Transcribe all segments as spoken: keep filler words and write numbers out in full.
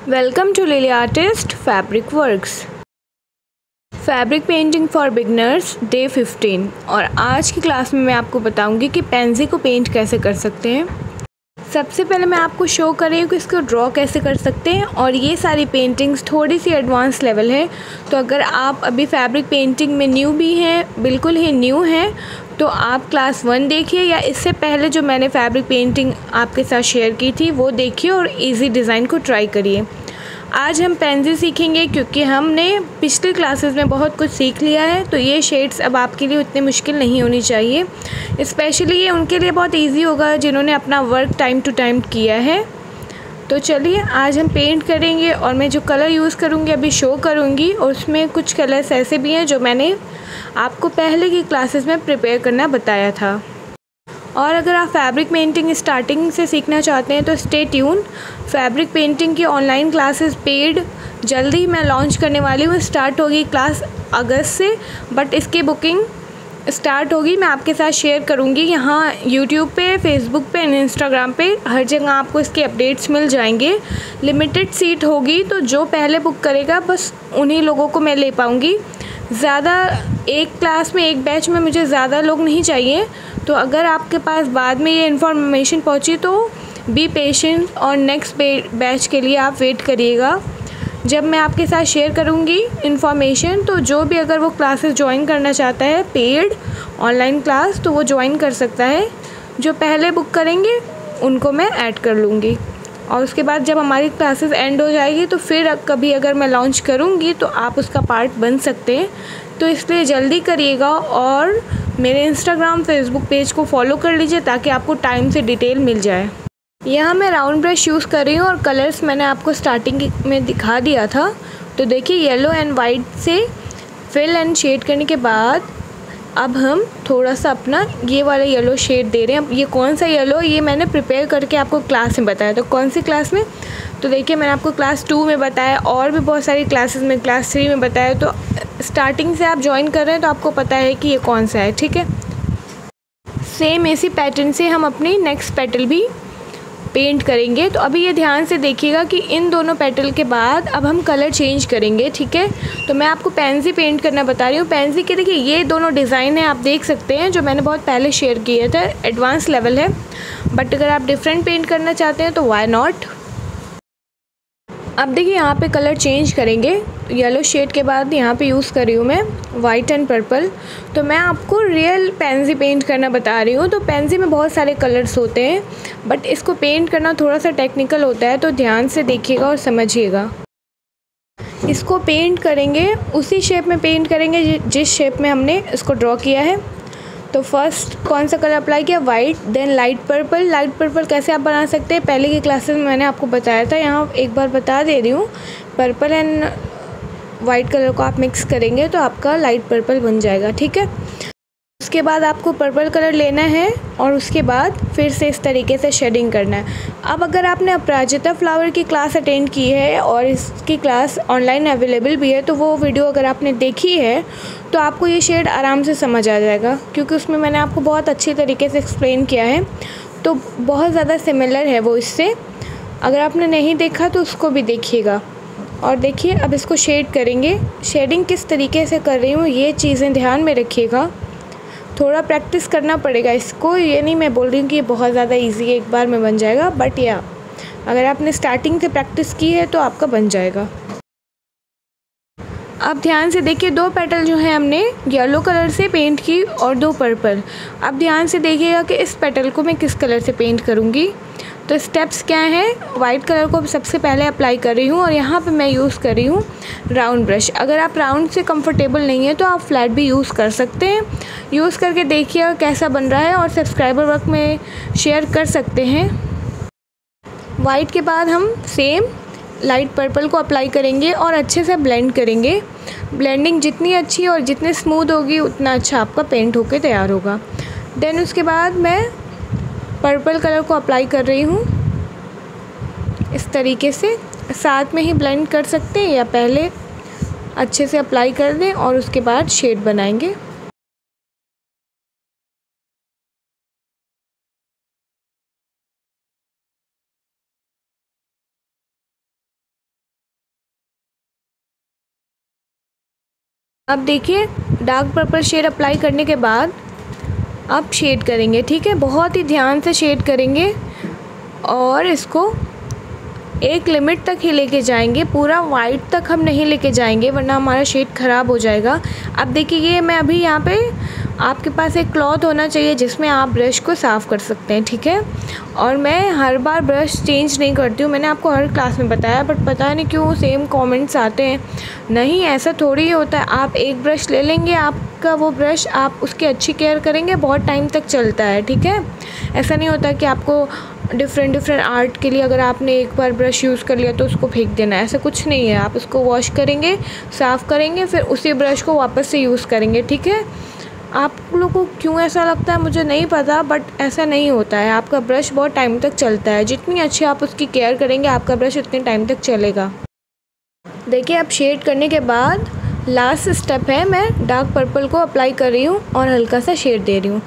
Welcome to Lily artist fabric works. Fabric painting for beginners day fifteen. और आज की class में मैं आपको बताऊंगी कि पेंसी को पेंट कैसे कर सकते हैं। सबसे पहले मैं आपको शो कर रही हूँ कि इसको ड्रॉ कैसे कर सकते हैं। और ये सारी पेंटिंग्स थोड़ी सी एडवांस लेवल है, तो अगर आप अभी फैब्रिक पेंटिंग में न्यू भी हैं, बिल्कुल ही न्यू हैं, तो आप क्लास वन देखिए, या इससे पहले जो मैंने फैब्रिक पेंटिंग आपके साथ शेयर की थी वो देखिए और इजी डिज़ाइन को ट्राई करिए। आज हम पेंसिल सीखेंगे क्योंकि हमने पिछली क्लासेस में बहुत कुछ सीख लिया है, तो ये शेड्स अब आपके लिए उतनी मुश्किल नहीं होनी चाहिए। स्पेशली ये उनके लिए बहुत इजी होगा जिन्होंने अपना वर्क टाइम टू टाइम किया है। तो चलिए आज हम पेंट करेंगे, और मैं जो कलर यूज़ करूँगी अभी शो करूँगी, और उसमें कुछ कलर्स ऐसे भी हैं जो मैंने आपको पहले की क्लासेस में प्रिपेयर करना बताया था। और अगर आप फैब्रिक पेंटिंग स्टार्टिंग से सीखना चाहते हैं तो स्टे ट्यून। फैब्रिक पेंटिंग की ऑनलाइन क्लासेस पेड जल्दी मैं लॉन्च करने वाली हूँ। स्टार्ट होगी क्लास अगस्त से, बट इसकी बुकिंग स्टार्ट होगी, मैं आपके साथ शेयर करूँगी यहाँ यूट्यूब पे, फेसबुक पे, इंस्टाग्राम पे, हर जगह आपको इसके अपडेट्स मिल जाएंगे। लिमिटेड सीट होगी, तो जो पहले बुक करेगा बस उन्हीं लोगों को मैं ले पाऊँगी। ज़्यादा एक क्लास में एक बैच में मुझे ज़्यादा लोग नहीं चाहिए, तो अगर आपके पास बाद में ये इन्फॉर्मेशन पहुंची तो बी पेशेंट और नेक्स्ट बैच के लिए आप वेट करिएगा। जब मैं आपके साथ शेयर करूंगी इन्फॉर्मेशन, तो जो भी अगर वो क्लासेस ज्वाइन करना चाहता है पेड ऑनलाइन क्लास, तो वो ज्वाइन कर सकता है। जो पहले बुक करेंगे उनको मैं ऐड कर लूँगी, और उसके बाद जब हमारी क्लासेस एंड हो जाएगी तो फिर कभी अगर मैं लॉन्च करूँगी तो आप उसका पार्ट बन सकते हैं। तो इसलिए जल्दी करिएगा, और मेरे इंस्टाग्राम फेसबुक पेज को फॉलो कर लीजिए ताकि आपको टाइम से डिटेल मिल जाए। यहाँ मैं राउंड ब्रश यूज़ कर रही हूँ, और कलर्स मैंने आपको स्टार्टिंग में दिखा दिया था। तो देखिए येलो एंड वाइट से फिल एंड शेड करने के बाद अब हम थोड़ा सा अपना ये वाला येलो शेड दे रहे हैं। अब ये कौन सा येलो, ये मैंने प्रिपेयर करके आपको क्लास में बताया। तो कौन सी क्लास में, तो देखिए मैंने आपको क्लास टू में बताया, और भी बहुत सारी क्लासेस में क्लास थ्री में बताया। तो स्टार्टिंग से आप ज्वाइन कर रहे हैं तो आपको पता है कि ये कौन सा है, ठीक है। सेम इसी पैटर्न से हम अपनी नेक्स्ट पेटल भी पेंट करेंगे। तो अभी ये ध्यान से देखिएगा कि इन दोनों पेटल के बाद अब हम कलर चेंज करेंगे, ठीक है। तो मैं आपको पेंसी पेंट करना बता रही हूँ। पेंसी के देखिए ये दोनों डिज़ाइन है, आप देख सकते हैं, जो मैंने बहुत पहले शेयर किए थे। एडवांस लेवल है, बट अगर आप डिफरेंट पेंट करना चाहते हैं तो वाई नॉट। अब देखिए यहाँ पे कलर चेंज करेंगे। येलो शेड के बाद यहाँ पे यूज़ कर रही हूँ मैं वाइट एंड पर्पल। तो मैं आपको रियल पेंसी पेंट करना बता रही हूँ। तो पेंसी में बहुत सारे कलर्स होते हैं, बट इसको पेंट करना थोड़ा सा टेक्निकल होता है, तो ध्यान से देखिएगा और समझिएगा। इसको पेंट करेंगे उसी शेप में पेंट करेंगे जिस शेप में हमने इसको ड्रॉ किया है। तो फर्स्ट कौन सा कलर अप्लाई किया, white, then light purple. Light purple कैसे आप बना सकते हैं पहले की क्लासेस में मैंने आपको बताया था, यहाँ एक बार बता दे रही हूँ। पर्पल एंड वाइट कलर को आप मिक्स करेंगे तो आपका लाइट पर्पल बन जाएगा, ठीक है। उसके बाद आपको पर्पल कलर लेना है, और उसके बाद फिर से इस तरीके से शेडिंग करना है। अब अगर आपने अपराजिता फ्लावर की क्लास अटेंड की है और इसकी क्लास ऑनलाइन अवेलेबल भी है, तो वो वीडियो अगर आपने देखी है तो आपको ये शेड आराम से समझ आ जाएगा, क्योंकि उसमें मैंने आपको बहुत अच्छी तरीके से एक्सप्लेन किया है। तो बहुत ज़्यादा सिमिलर है वो इससे। अगर आपने नहीं देखा तो उसको भी देखिएगा। और देखिए अब इसको शेड करेंगे। शेडिंग किस तरीके से कर रही हूँ ये चीज़ें ध्यान में रखिएगा। थोड़ा प्रैक्टिस करना पड़ेगा इसको, ये नहीं मैं बोल रही हूँ कि ये बहुत ज़्यादा इजी है, एक बार में बन जाएगा, बट या अगर आपने स्टार्टिंग से प्रैक्टिस की है तो आपका बन जाएगा। अब ध्यान से देखिए, दो पेटल जो है हमने येलो कलर से पेंट की और दो पर्पल। अब ध्यान से देखिएगा कि इस पेटल को मैं किस कलर से पेंट करूँगी। तो स्टेप्स क्या हैं, वाइट कलर को सबसे पहले अप्लाई कर रही हूँ, और यहाँ पे मैं यूज़ कर रही हूँ राउंड ब्रश। अगर आप राउंड से कंफर्टेबल नहीं है तो आप फ्लैट भी यूज़ कर सकते हैं। यूज़ करके देखिए कैसा बन रहा है, और सब्सक्राइबर वर्क में शेयर कर सकते हैं। वाइट के बाद हम सेम लाइट पर्पल को अप्लाई करेंगे और अच्छे से ब्लेंड करेंगे। ब्लेंडिंग जितनी अच्छी और जितनी स्मूथ होगी उतना अच्छा आपका पेंट होके तैयार होगा। देन उसके बाद मैं पर्पल कलर को अप्लाई कर रही हूँ इस तरीके से। साथ में ही ब्लेंड कर सकते हैं, या पहले अच्छे से अप्लाई कर दें और उसके बाद शेड बनाएंगे। अब देखिए डार्क पर्पल शेड अप्लाई करने के बाद अब शेड करेंगे, ठीक है। बहुत ही ध्यान से शेड करेंगे और इसको एक लिमिट तक ही लेके जाएंगे, पूरा वाइट तक हम नहीं लेके जाएंगे वरना हमारा शेड ख़राब हो जाएगा। अब देखिए ये मैं अभी यहाँ पे, आपके पास एक क्लॉथ होना चाहिए जिसमें आप ब्रश को साफ़ कर सकते हैं, ठीक है। और मैं हर बार ब्रश चेंज नहीं करती हूँ, मैंने आपको हर क्लास में बताया, बट पता नहीं क्यों सेम कमेंट्स आते हैं। नहीं, ऐसा थोड़ी ही होता है। आप एक ब्रश ले लेंगे, आपका वो ब्रश आप उसकी अच्छी केयर करेंगे, बहुत टाइम तक चलता है, ठीक है। ऐसा नहीं होता कि आपको डिफरेंट डिफरेंट आर्ट के लिए अगर आपने एक बार ब्रश यूज़ कर लिया तो उसको फेंक देना है, ऐसा कुछ नहीं है। आप उसको वॉश करेंगे, साफ़ करेंगे, फिर उसी ब्रश को वापस से यूज़ करेंगे, ठीक है। आप लोगों को क्यों ऐसा लगता है मुझे नहीं पता, बट ऐसा नहीं होता है। आपका ब्रश बहुत टाइम तक चलता है, जितनी अच्छी आप उसकी केयर करेंगे आपका ब्रश उतने टाइम तक चलेगा। देखिए अब शेड करने के बाद लास्ट स्टेप है, मैं डार्क पर्पल को अप्लाई कर रही हूँ और हल्का सा शेड दे रही हूँ।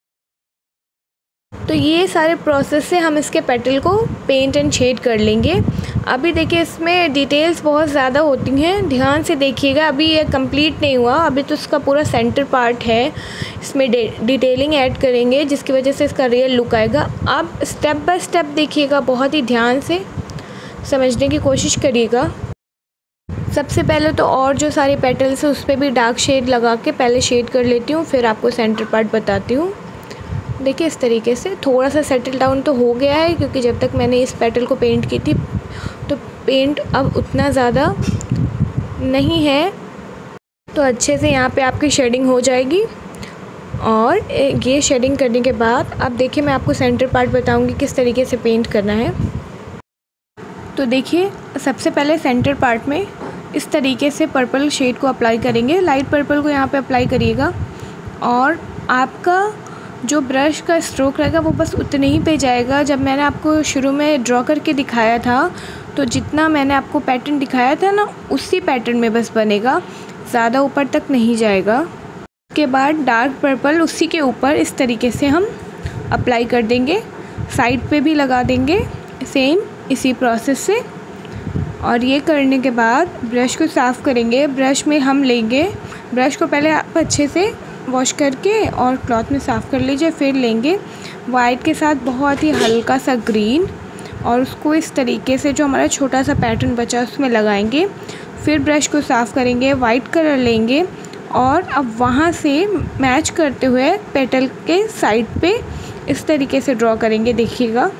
तो ये सारे प्रोसेस से हम इसके पेटल को पेंट एंड शेड कर लेंगे। अभी देखिए इसमें डिटेल्स बहुत ज़्यादा होती हैं, ध्यान से देखिएगा। अभी ये कंप्लीट नहीं हुआ, अभी तो इसका पूरा सेंटर पार्ट है, इसमें डिटेलिंग ऐड करेंगे जिसकी वजह से इसका रियल लुक आएगा। आप स्टेप बाय स्टेप देखिएगा, बहुत ही ध्यान से समझने की कोशिश करिएगा। सबसे पहले तो और जो सारे पेटल्स हैं उस पर भी डार्क शेड लगा के पहले शेड कर लेती हूँ, फिर आपको सेंटर पार्ट बताती हूँ। देखिए इस तरीके से थोड़ा सा सेटल डाउन तो हो गया है, क्योंकि जब तक मैंने इस पेटल को पेंट की थी तो पेंट अब उतना ज़्यादा नहीं है, तो अच्छे से यहाँ पे आपकी शेडिंग हो जाएगी। और ये शेडिंग करने के बाद अब देखिए मैं आपको सेंटर पार्ट बताऊंगी किस तरीके से पेंट करना है। तो देखिए सबसे पहले सेंटर पार्ट में इस तरीके से पर्पल शेड को अप्लाई करेंगे, लाइट पर्पल को यहाँ पे अप्लाई करिएगा। और आपका जो ब्रश का स्ट्रोक रहेगा वो बस उतने ही पे जाएगा। जब मैंने आपको शुरू में ड्रॉ करके दिखाया था तो जितना मैंने आपको पैटर्न दिखाया था ना, उसी पैटर्न में बस बनेगा, ज़्यादा ऊपर तक नहीं जाएगा। उसके बाद डार्क पर्पल उसी के ऊपर इस तरीके से हम अप्लाई कर देंगे, साइड पे भी लगा देंगे सेम इसी प्रोसेस से। और ये करने के बाद ब्रश को साफ़ करेंगे। ब्रश में हम लेंगे, ब्रश को पहले आप अच्छे से वॉश करके और क्लॉथ में साफ़ कर लीजिए, फिर लेंगे वाइट के साथ बहुत ही हल्का सा ग्रीन और उसको इस तरीके से जो हमारा छोटा सा पैटर्न बचा उसमें लगाएंगे। फिर ब्रश को साफ़ करेंगे, वाइट कलर लेंगे और अब वहाँ से मैच करते हुए पेटल के साइड पे इस तरीके से ड्रॉ करेंगे, देखिएगा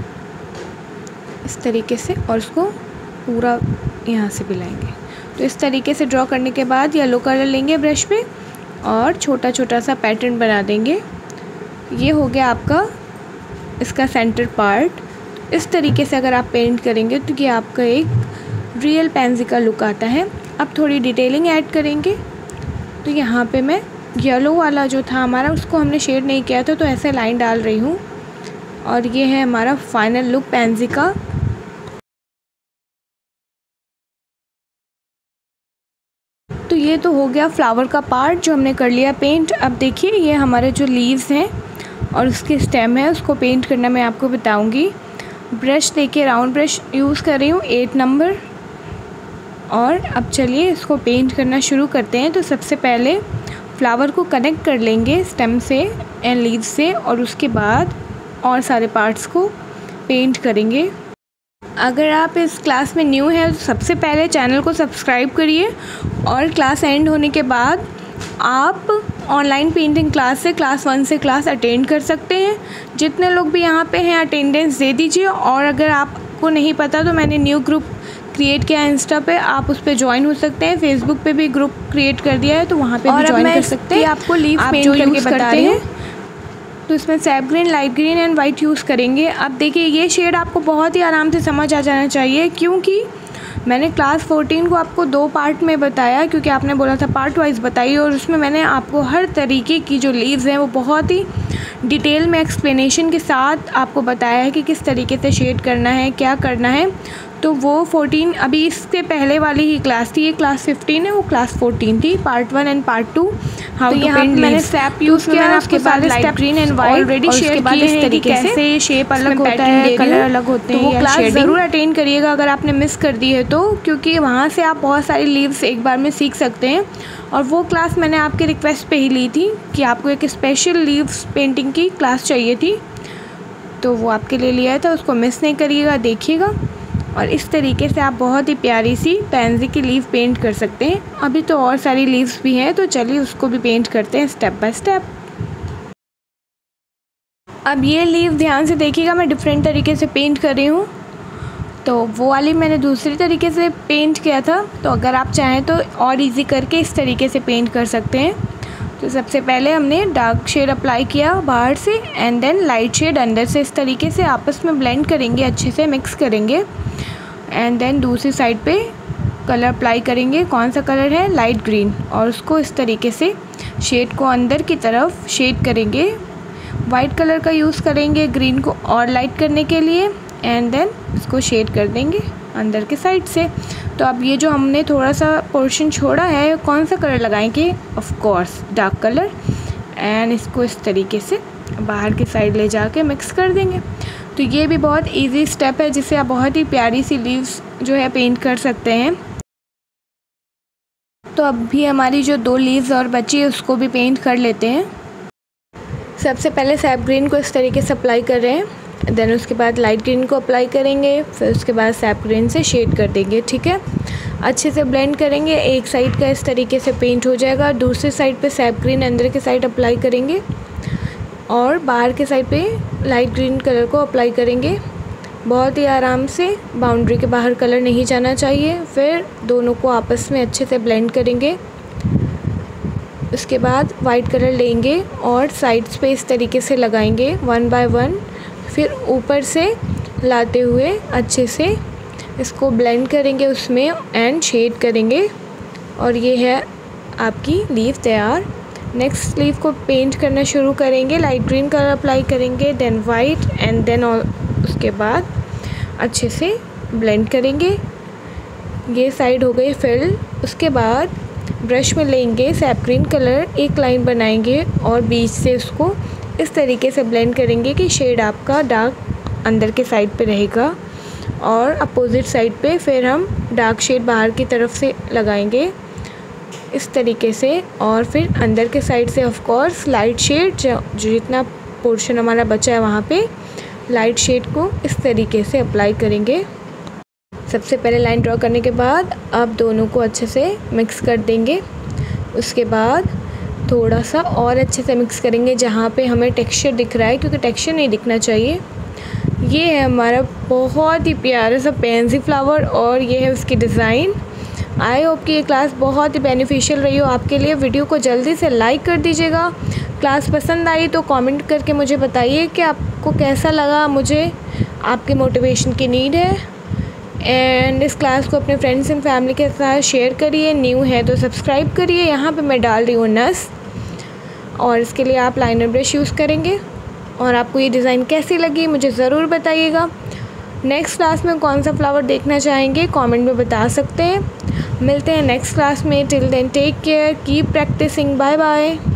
इस तरीके से, और उसको पूरा यहाँ से भी लाएंगे। तो इस तरीके से ड्रॉ करने के बाद येलो कलर लेंगे ब्रश पे और छोटा छोटा सा पैटर्न बना देंगे। ये हो गया आपका इसका सेंटर पार्ट। इस तरीके से अगर आप पेंट करेंगे तो ये आपका एक रियल पैंसी का लुक आता है। अब थोड़ी डिटेलिंग ऐड करेंगे। तो यहाँ पे मैं येलो वाला जो था हमारा उसको हमने शेड नहीं किया था, तो ऐसे लाइन डाल रही हूँ। और ये है हमारा फाइनल लुक पैंसी का। तो ये तो हो गया फ्लावर का पार्ट जो हमने कर लिया पेंट। अब देखिए ये हमारे जो लीव्स हैं और उसके स्टेम है उसको पेंट करना मैं आपको बताऊंगी। ब्रश लेके राउंड ब्रश यूज़ कर रही हूँ एट नंबर। और अब चलिए इसको पेंट करना शुरू करते हैं। तो सबसे पहले फ्लावर को कनेक्ट कर लेंगे स्टेम से एंड लीव्स से, और उसके बाद और सारे पार्ट्स को पेंट करेंगे। अगर आप इस क्लास में न्यू हैं तो सबसे पहले चैनल को सब्सक्राइब करिए, और क्लास एंड होने के बाद आप ऑनलाइन पेंटिंग क्लास से क्लास वन से क्लास अटेंड कर सकते हैं। जितने लोग भी यहाँ पे हैं अटेंडेंस दे दीजिए। और अगर आपको नहीं पता तो मैंने न्यू ग्रुप क्रिएट किया है इंस्टा पे, आप उस पर ज्वाइन हो सकते हैं। फेसबुक पे भी ग्रुप क्रिएट कर दिया है तो वहाँ पे भी ज्वाइन कर सकते हैं। आपको लीव पेंट करके बता रही हूँ। तो इसमें sap green, light green and white use करेंगे। अब देखिए ये शेड आपको बहुत ही आराम से समझ आ जाना चाहिए, क्योंकि मैंने क्लास फोर्टीन को आपको दो पार्ट में बताया, क्योंकि आपने बोला था पार्ट वाइज बताइए, और उसमें मैंने आपको हर तरीके की जो लीव्स हैं वो बहुत ही डिटेल में एक्सप्लेनेशन के साथ आपको बताया है कि किस तरीके से शेड करना है, क्या करना है। तो वो फोर्टीन अभी इससे पहले वाली ही क्लास थी, ये क्लास फिफ्टीन है, वो क्लास फोर्टीन थी। Part one and part two how to paint मैंने स्टेप यूज किया, उसके बाद light green and white already share किए हैं कि कैसे शेप अलग होता है, कलर अलग होते हैं। वो क्लास ज़रूर अटेंड करिएगा अगर आपने मिस कर दी है तो, क्योंकि वहाँ से आप बहुत सारी लीव्स एक बार में सीख सकते हैं। और वो क्लास मैंने आपके रिक्वेस्ट पे ही ली थी कि आपको एक स्पेशल लीव्स पेंटिंग की क्लास चाहिए थी, तो वो आपके लिए लिया था, उसको मिस नहीं करिएगा, देखिएगा। और इस तरीके से आप बहुत ही प्यारी सी पैंसी की लीव पेंट कर सकते हैं। अभी तो और सारी लीव्स भी हैं, तो चलिए उसको भी पेंट करते हैं स्टेप बाय स्टेप। अब ये लीव ध्यान से देखिएगा, मैं डिफरेंट तरीके से पेंट कर रही हूँ। तो वो वाली मैंने दूसरी तरीके से पेंट किया था, तो अगर आप चाहें तो और इजी करके इस तरीके से पेंट कर सकते हैं। तो सबसे पहले हमने डार्क शेड अप्लाई किया बाहर से, एंड देन लाइट शेड अंदर से इस तरीके से आपस में ब्लेंड करेंगे, अच्छे से मिक्स करेंगे। एंड देन दूसरी साइड पे कलर अप्लाई करेंगे, कौन सा कलर है, लाइट ग्रीन, और उसको इस तरीके से शेड को अंदर की तरफ शेड करेंगे। वाइट कलर का यूज़ करेंगे ग्रीन को और लाइट करने के लिए, एंड देन इसको शेड कर देंगे अंदर के साइड से। तो अब ये जो हमने थोड़ा सा पोर्शन छोड़ा है, कौन सा कलर लगाएंगे, of course dark colour, and इसको इस तरीके से बाहर की साइड ले जाके मिक्स कर देंगे। तो ये भी बहुत इजी स्टेप है जिससे आप बहुत ही प्यारी सी लीव्स जो है पेंट कर सकते हैं। तो अब भी हमारी जो दो लीव्स और बची है उसको भी पेंट कर लेते हैं। सबसे पहले सैप ग्रीन को इस तरीके से अप्लाई कर रहे हैं, देन उसके बाद लाइट ग्रीन को अप्लाई करेंगे, फिर उसके बाद सैप ग्रीन से शेड कर देंगे। ठीक है, अच्छे से ब्लेंड करेंगे। एक साइड का इस तरीके से पेंट हो जाएगा, दूसरी साइड पे सैप ग्रीन अंदर के साइड अप्लाई करेंगे और बाहर के साइड पे लाइट ग्रीन कलर को अप्लाई करेंगे। बहुत ही आराम से, बाउंड्री के बाहर कलर नहीं जाना चाहिए। फिर दोनों को आपस में अच्छे से ब्लेंड करेंगे। उसके बाद वाइट कलर लेंगे और साइड्स पे इस तरीके से लगाएंगे वन बाय वन। फिर ऊपर से लाते हुए अच्छे से इसको ब्लेंड करेंगे उसमें एंड शेड करेंगे, और ये है आपकी लीव तैयार। नेक्स्ट लीव को पेंट करना शुरू करेंगे, लाइट ग्रीन कलर अप्लाई करेंगे, देन वाइट, एंड देन उसके बाद अच्छे से ब्लेंड करेंगे। ये साइड हो गई फिल। उसके बाद ब्रश में लेंगे सैप ग्रीन कलर, एक लाइन बनाएंगे और बीच से उसको इस तरीके से ब्लेंड करेंगे कि शेड आपका डार्क अंदर के साइड पे रहेगा, और अपोजिट साइड पे फिर हम डार्क शेड बाहर की तरफ से लगाएंगे इस तरीके से। और फिर अंदर के साइड से ऑफ कोर्स लाइट शेड, जो जितना पोर्शन हमारा बचा है वहाँ पे लाइट शेड को इस तरीके से अप्लाई करेंगे। सबसे पहले लाइन ड्रॉ करने के बाद अब दोनों को अच्छे से मिक्स कर देंगे। उसके बाद थोड़ा सा और अच्छे से मिक्स करेंगे जहाँ पे हमें टेक्सचर दिख रहा है, क्योंकि टेक्सचर नहीं दिखना चाहिए। ये है हमारा बहुत ही प्यारा सा पेंसी फ्लावर, और ये है उसकी डिज़ाइन। आई होप कि ये क्लास बहुत ही बेनिफिशियल रही हो आपके लिए। वीडियो को जल्दी से लाइक कर दीजिएगा। क्लास पसंद आई तो कमेंट करके मुझे बताइए कि आपको कैसा लगा। मुझे आपके मोटिवेशन की नीड है। एंड इस क्लास को अपने फ्रेंड्स एंड फैमिली के साथ शेयर करिए। न्यू है तो सब्सक्राइब करिए। यहाँ पे मैं डाल रही हूँ नस, और इसके लिए आप लाइनर ब्रश यूज़ करेंगे। और आपको ये डिज़ाइन कैसी लगी मुझे ज़रूर बताइएगा। नेक्स्ट क्लास में कौन सा फ्लावर देखना चाहेंगे कमेंट में बता सकते हैं। मिलते हैं नेक्स्ट क्लास में। Till then take care, keep practising, bye bye.